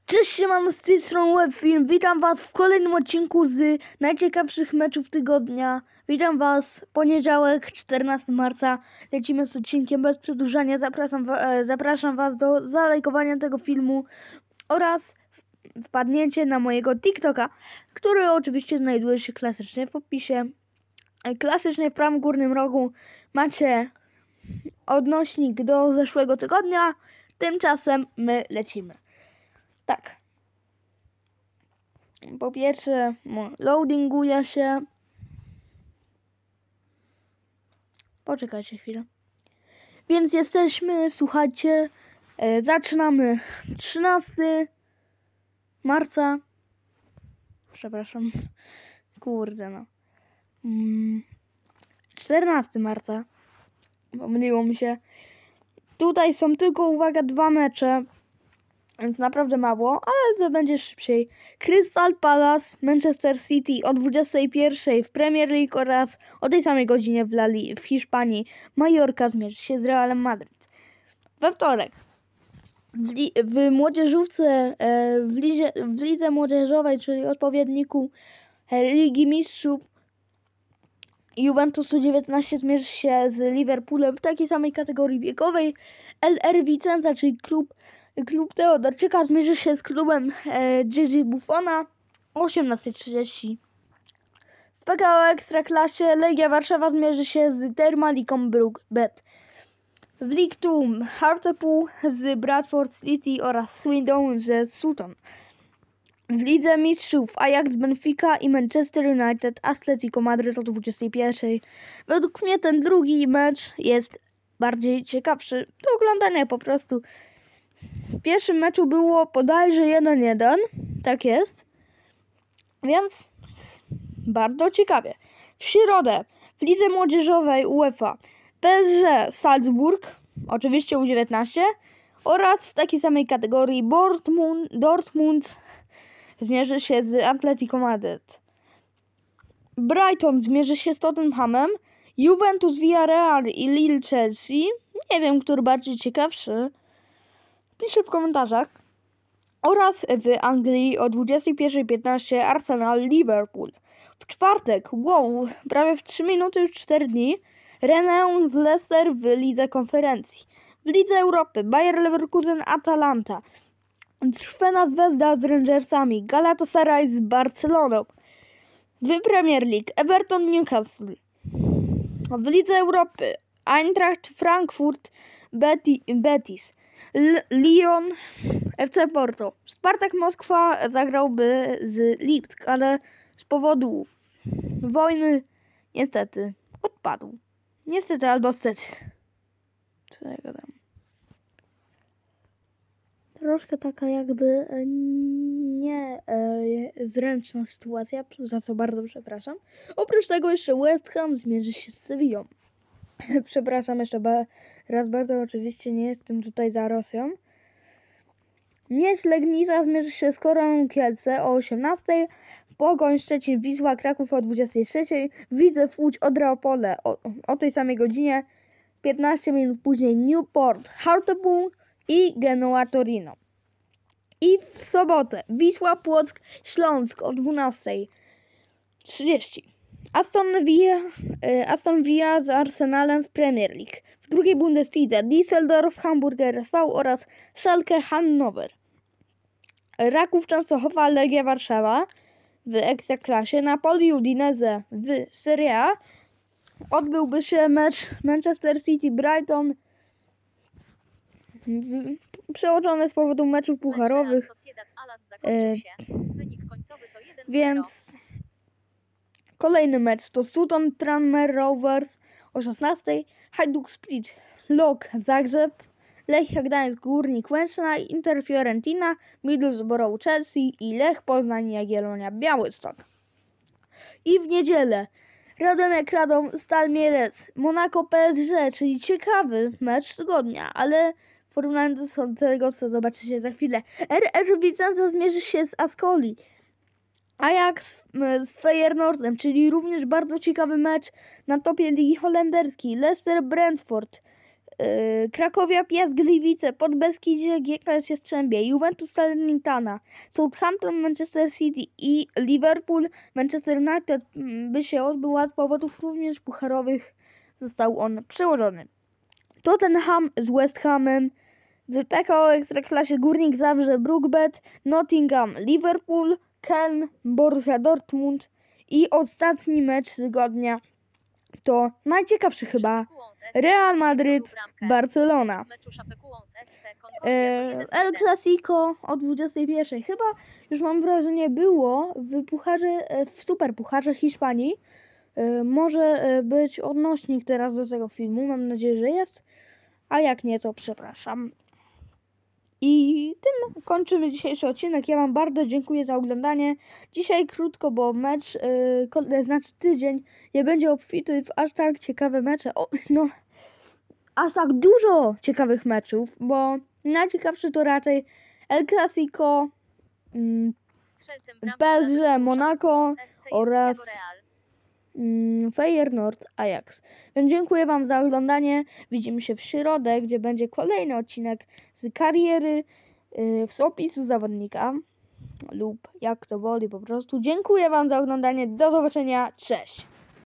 Cześć, siemano, z tej strony Webfilm. Witam was w kolejnym odcinku z najciekawszych meczów tygodnia. Witam was, poniedziałek, 14 marca. Lecimy z odcinkiem bez przedłużania. Zapraszam was do zalajkowania tego filmu oraz wpadnięcie na mojego TikToka, który oczywiście znajduje się klasycznie w opisie. Klasycznie w prawym górnym rogu macie odnośnik do zeszłego tygodnia. Tymczasem my lecimy. Tak. Po pierwsze, loadinguje się. Poczekajcie chwilę. Więc jesteśmy, słuchajcie, zaczynamy 13 marca. Przepraszam. Kurde no. 14 marca. Pomyliło mi się. Tutaj są tylko, uwaga, 2 mecze. Więc naprawdę mało, ale to będzie szybciej. Crystal Palace, Manchester City o 21:00 w Premier League oraz o tej samej godzinie w Hiszpanii Mallorca zmierzy się z Realem Madryt. We wtorek w młodzieżówce, w lidze młodzieżowej, czyli odpowiedniku Ligi Mistrzów, Juventusu 19 zmierzy się z Liverpoolem w takiej samej kategorii wiekowej. LR Vicenza, czyli klub Teodorczyka, zmierzy się z klubem Gigi Buffona o 18:30. W PKO Ekstraklasie Legia Warszawa zmierzy się z Termaliką Brugge-Bet. W League 2 Hartlepool z Bradford City oraz Swindon ze Sutton. W Lidze Mistrzów Ajax Benfica i Manchester United Atletico Madryt o 21:00. Według mnie ten drugi mecz jest bardziej ciekawszy do oglądania po prostu. W pierwszym meczu było bodajże 1-1, tak jest, więc bardzo ciekawie. W środę w lidze młodzieżowej UEFA PSG Salzburg, oczywiście U19, oraz w takiej samej kategorii Dortmund zmierzy się z Atletico Madryt. Brighton zmierzy się z Tottenhamem, Juventus Villarreal i Lille Chelsea. Nie wiem, który bardziej ciekawszy. Piszę w komentarzach. Oraz w Anglii o 21:15 Arsenal Liverpool. W czwartek, prawie w 3 minuty już 4 dni, Rennes z Leicester w Lidze Konferencji. W Lidze Europy Bayer Leverkusen Atalanta, Crvena Zvezda z Rangersami, Galatasaray z Barceloną. W Premier League Everton Newcastle. W Lidze Europy Eintracht Frankfurt Betis, Lyon FC Porto. Spartak Moskwa zagrałby z Lipsk, ale z powodu wojny niestety odpadł. Niestety albo stety. Co ja gadam? Troszkę taka jakby niezręczna sytuacja, za co bardzo przepraszam. Oprócz tego jeszcze West Ham zmierzy się z Sevillą. Przepraszam jeszcze raz bardzo, oczywiście nie jestem tutaj za Rosją. Miedź Legnica zmierzy się z Koroną Kielce o 18:00. Pogoń Szczecin Wisła Kraków o 23:00. Widzew Łódź Odra Opole o tej samej godzinie. 15 minut później Newport Hartlepool i Genoa Torino. I w sobotę Wisła Płock Śląsk o 12:30. Aston Villa z Arsenalem w Premier League. W drugiej Bundeslidze Düsseldorf Hamburger SV oraz Schalke Hannover. Raków Częstochowa Legia Warszawa w Ekstraklasie. Napoli Udinese w Serie A. Odbyłby się mecz Manchester City Brighton, przełożony z powodu meczów pucharowych, więc kolejny mecz to Sutton Tranmere Rovers o 16:00, Hajduk Split Lok Zagrzeb, Lechia Gdańsk Górnik Łęczna, Inter Fiorentina, Middlesbrough Chelsea i Lech Poznań Jagiellonia Białystok. I w niedzielę Radomiak Radom Stal Mielec Monaco PSG, czyli ciekawy mecz tygodnia, ale w porównaniu do tego, co zobaczycie za chwilę. RR Vicenza zmierzy się z Ascoli. Ajax z Feyenoordem, czyli również bardzo ciekawy mecz na topie Ligi Holenderskiej. Leicester Brentford Krakowia, Piast Gliwice, Podbeskidzie, GKS Jastrzębie, Juventus Salernitana, Southampton, Manchester City i Liverpool. Manchester United by się odbył, a z powodów również pucharowych został on przełożony. Tottenham z West Hamem, w PKO Ekstraklasie Górnik Zabrze, Brookbet, Nottingham, Liverpool, Köln, Borussia Dortmund i ostatni mecz tygodnia to najciekawszy chyba Real Madryt, Barcelona. El Clasico o 21. Chyba już mam wrażenie było w Superpucharze Hiszpanii. Może być odnośnik teraz do tego filmu, mam nadzieję, że jest, a jak nie, to przepraszam. I tym kończymy dzisiejszy odcinek. Ja wam bardzo dziękuję za oglądanie. Dzisiaj krótko, bo mecz, tydzień nie będzie obfity w aż tak ciekawe mecze. Aż tak dużo ciekawych meczów, bo najciekawszy to raczej El Clasico, PSG Monaco oraz Feyenoord Ajax. Więc dziękuję wam za oglądanie. Widzimy się w środę, gdzie będzie kolejny odcinek z kariery, z opisu zawodnika lub jak to woli po prostu. Dziękuję wam za oglądanie. Do zobaczenia. Cześć.